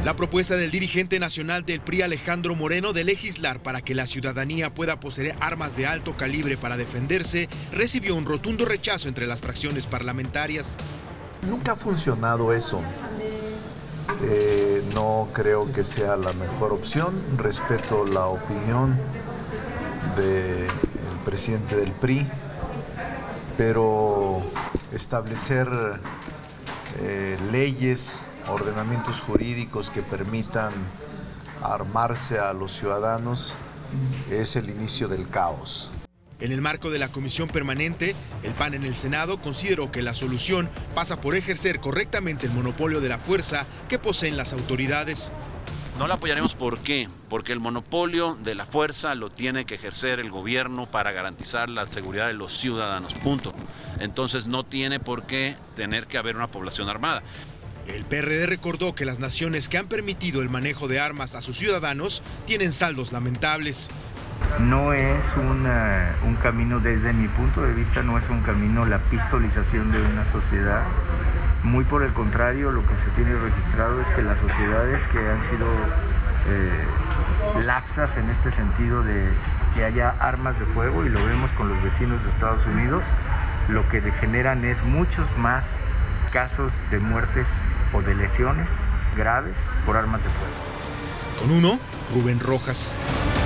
La propuesta del dirigente nacional del PRI, Alejandro Moreno, de legislar para que la ciudadanía pueda poseer armas de alto calibre para defenderse, recibió un rotundo rechazo entre las fracciones parlamentarias. Nunca ha funcionado eso. No creo que sea la mejor opción. Respeto la opinión del presidente del PRI, pero establecer leyes, ordenamientos jurídicos que permitan armarse a los ciudadanos es el inicio del caos. En el marco de la comisión permanente, el PAN en el Senado consideró que la solución pasa por ejercer correctamente el monopolio de la fuerza que poseen las autoridades. No la apoyaremos, ¿por qué? Porque el monopolio de la fuerza lo tiene que ejercer el gobierno para garantizar la seguridad de los ciudadanos, punto. Entonces no tiene por qué tener que haber una población armada. El PRD recordó que las naciones que han permitido el manejo de armas a sus ciudadanos tienen saldos lamentables. No es un camino, desde mi punto de vista, no es un camino la pistolización de una sociedad. Muy por el contrario, lo que se tiene registrado es que las sociedades que han sido laxas en este sentido de que haya armas de fuego, y lo vemos con los vecinos de Estados Unidos, lo que generan es muchos más casos de muertes o de lesiones graves por armas de fuego. Con uno, Rubén Rojas.